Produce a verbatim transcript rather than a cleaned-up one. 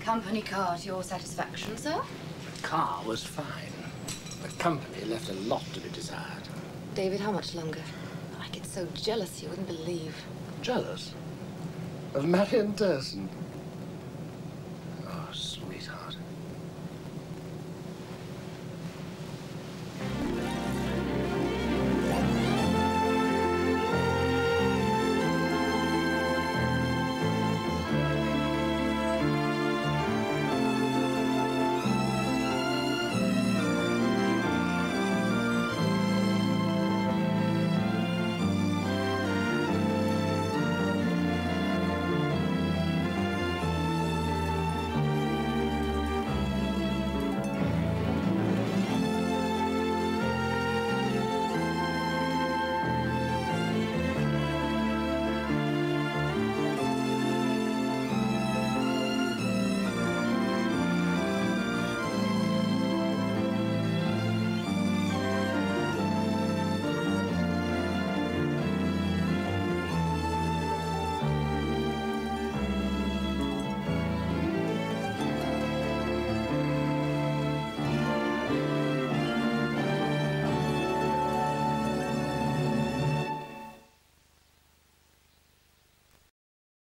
Company car to your satisfaction, sir? The car was fine. The company left a lot to be desired. David, how much longer? I get so jealous you wouldn't believe. Jealous? Of Marion Durson?